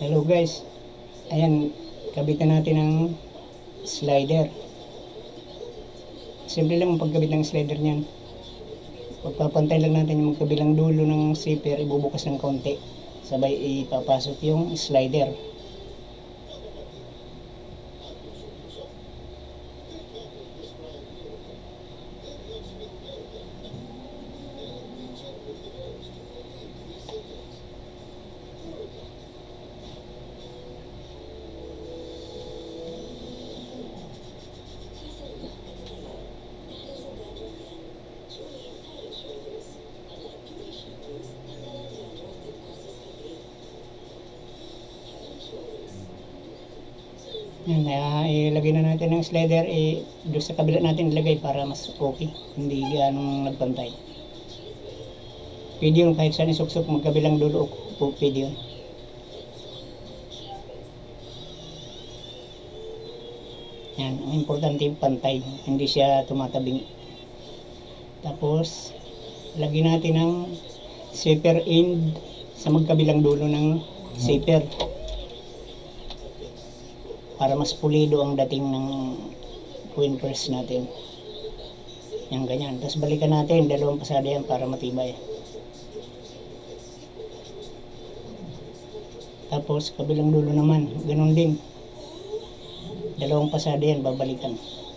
Hello guys, ayan, kabitan natin ang slider. Simple lang ang pagkabit ng slider niyan. Pagpapantay lang natin yung magkabilang dulo ng zipper, ibubukas ng konti, sabay ipapasok yung slider. Yan, ilagay na natin ng slider, doon sa kabila natin ilagay para mas okay, hindi ganong nagpantay. Pwede yun kahit saan isuksok magkabilang dulo, pwede yun. Yan, ang importante pantay, hindi siya tumatabing. Tapos lagyan natin ng zipper end sa magkabilang dulo ng zipper para mas pulido ang dating ng queen purse natin. Yan, ganyan. Tapos balikan natin, dalawang pasada yan para matibay. Tapos kabilang dulo naman, ganun din, dalawang pasada yan, babalikan.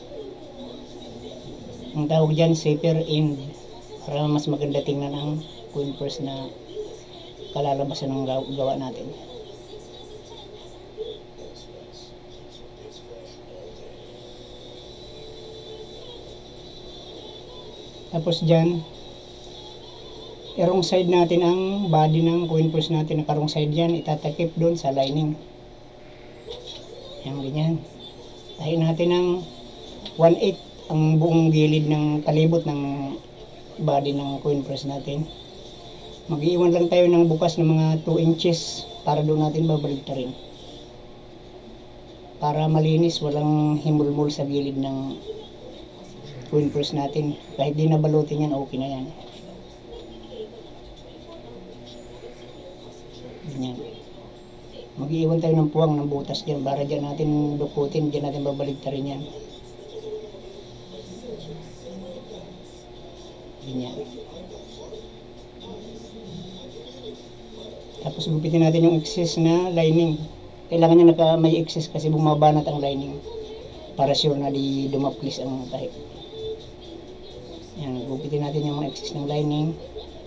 Ang tawag dyan, zipper end, para mas maganda tingnan ang queen purse na kalalabasan ng gawa natin. Tapos dyan, wrong side natin ang body ng queen purse natin, nakarong side yan, itatakip doon sa lining. Yan, ganyan. Tahin natin ng 1/8 ang buong gilid ng palibot ng body ng queen purse natin. Mag-iwan lang tayo ng bukas ng mga 2 inches para doon natin babaligtarin, para malinis, walang himulmul sa gilid ng queen purse natin. Kahit di nabalutin yan, okay na yan. Ganyan. Mag-iwan tayo ng puwang ng butas dyan para dyan natin dukutin, dyan natin babaligtarin yan. Ganyan. Tapos gupitin natin yung excess na lining. Kailangan niya may excess kasi bumabanat ang lining para sure na di dumaplis ang tahip. Yan, gupitin natin yung mga excess ng lining.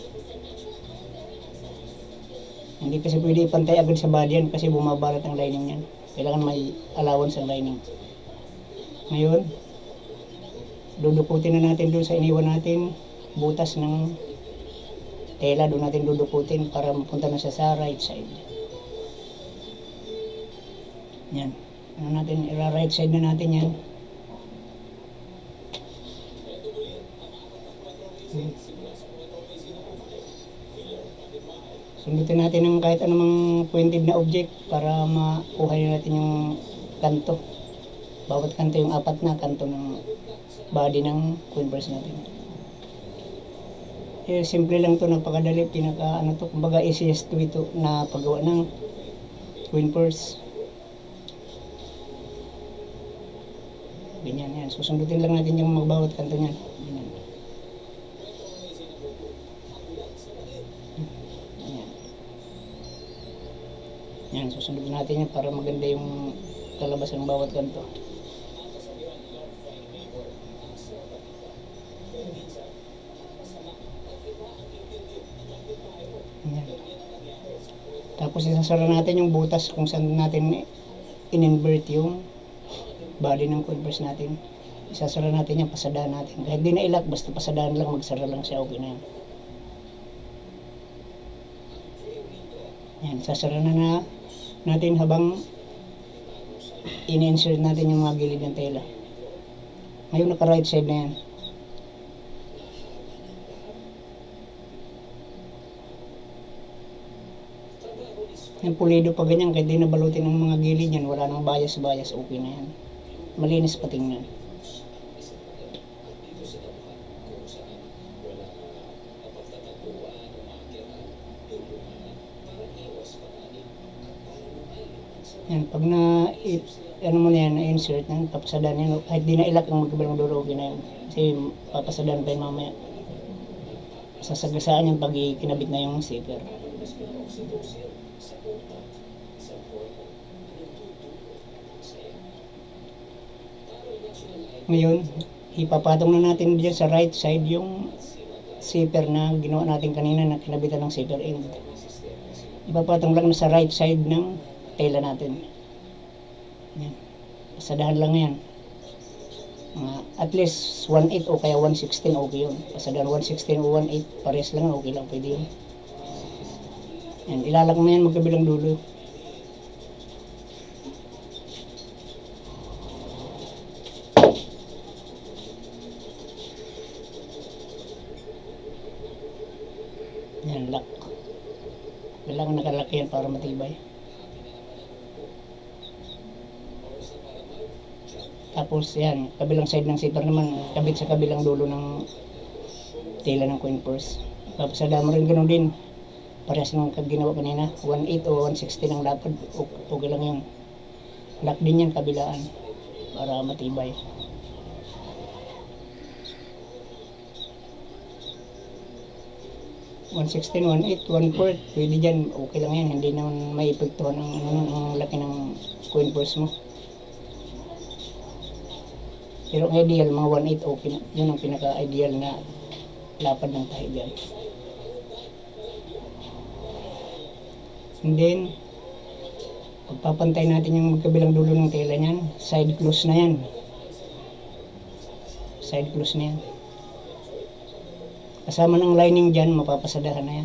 Hindi kasi pwede ipantay agad sa body yan kasi bumabalat ang lining yan. Kailangan may allowance ang lining. Ngayon, dudukutin na natin doon sa iniwan natin butas ng tela, doon natin dudukutin para mapunta na sa right side. Yan. Ano natin, right side na natin yan. Sundutin natin ng kahit anumang pointed na object para makuha natin yung kanto. Bawat kanto, yung 4 na kanto ng body ng queen purse natin. Simple lang to, napakadali, kumbaga easiest way to na paggawa ng queen purse. Ganyan yan. Susundutin lang natin yung magbawat kanto niyan. Ganyan. Yan, susundutin natin yan para maganda yung kalabas ng bawat kanto. Yan. Tapos isasara natin yung butas kung saan natin in-invert yung body ng queen purse natin. Isasara natin yan, pasadahan natin. Kahit di na ilak, basta pasadahan lang, magsara lang siya, okay na yan. Yan, isasara na natin habang in-insert natin yung mga gilid ng tela. Ngayon naka right side na yan. Yung pulido pa ganyan, kahit di nabalutin ng mga gilid yan, wala nang bias-bias, okay na yan. Malinis pa tingnan. Yan, pag na, ano mo na yan, na-insert, papasadaan yan, kahit di na ilak ang magkabilang dulo, okay na yun. Kasi papasadaan pa yun mamaya. Sasagasaan yung pag kinabit na yung zipper. Ngayon, ipapatong na natin dyan sa right side yung zipper na ginawa natin kanina na kinabitan ng zipper end. Ipapatong lang sa right side ng tela natin. Yan. Pasadahan lang yan. At least 1/8 o kaya 1/16 okay yun. Pasadahan 1/16 o 1/8 pares lang, okay lang, pwede yun. Yan, ilalak mo yan magkabilang dulo. Yan, lock. Kailangan nakalaki yan para matibay. Tapos yan, kabilang side ng zipper naman, kabit sa kabilang dulo ng tela ng coin purse. Papasada mo rin ganoon din. Parehas ng ginawa kanina, 1/8 o 1/16 ang lapad, okay lang yun. Lock din yan kabilaan para matibay. $1.16, 1/8, 1/4, pwede dyan, okay lang yan, hindi naman may epektuhan ang laki ng coin purse mo. Pero ang ideal, mga 1/8, okay na, yun ang pinaka-ideal na lapad ng tahi dyan. And then, pagpapantay natin yung magkabilang dulo ng tela niyan, side close na yan. Side close na yan. Kasama ng lining dyan, mapapasadahan na yan.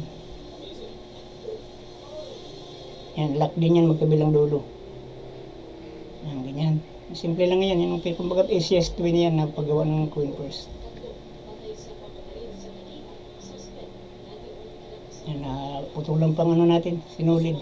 Yan, lock din yan magkabilang dulo. Yan, ganyan. Simple lang yan. Yan ang kumbaga easiest way na yan na paggawa ng coin purse. Yan, putulang pang ano natin, sinulid.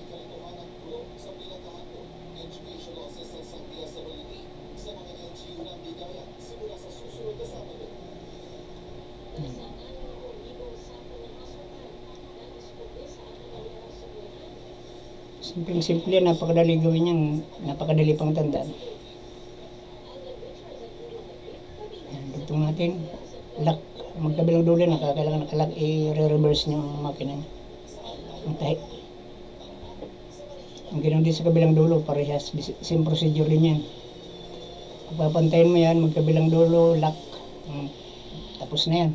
Simple yan, napakadali gawin yan, napakadali pang tandaan. Yan, dugtong natin, lock, magkabilang dulo na, kailangan nakalock, i-reverse nyo ang makina nyo, ang tahi. Ang ganoon din sa kabilang dulo, parehas, same procedure din yan. Pagpapantayin mo yan, magkabilang dulo, lock, tapos na yan.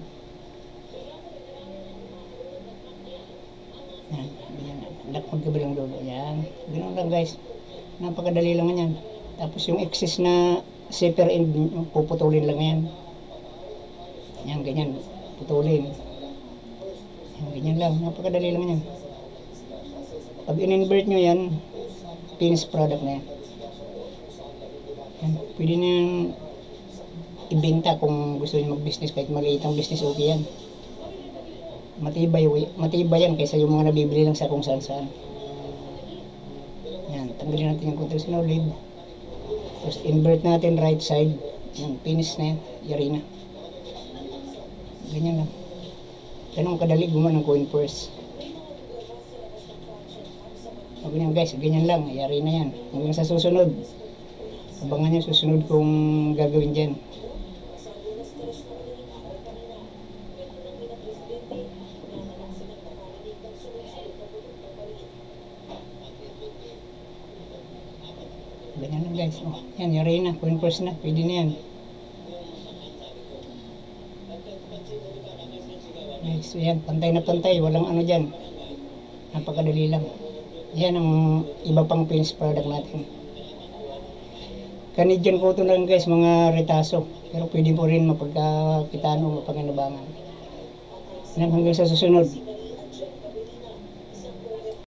Yan, lock magkabilang dulo. Yan, ganoon lang guys, napakadali lang yan. Tapos yung excess na zipper end, puputulin lang yan. Yan, ganyan, putulin. Yan, ganyan lang, napakadali lang yan. Pag in-invert nyo yan, finished product na yan. Yan, pwede nyo yung ibenta kung gusto nyo mag-business, kahit maliit ang business, okay yan. Matibay yan kaysa yung mga nabibili lang sa kung saan saan. Yan, tanggalin natin yung control sinulid. Tapos invert natin right side. Yan, finish na yan, yari na. Ganyan lang. Ganun kadali gumawa ng coin purse. O ganyan guys, ganyan lang, yari na yan. Hanggang sa susunod, abangan nyo susunod kung gagawin dyan. Ganyan lang guys. Oh, yan, yari na, coin purse na, pwede na yan. Guys, so yan, pantay na pantay, walang ano dyan. Napakadali lang. Yan ang iba pang finished product natin. Canadian cotton lang guys, mga retaso. Pero pwede po rin mapagkakitaan o mapaganabangan. Hanggang sa susunod.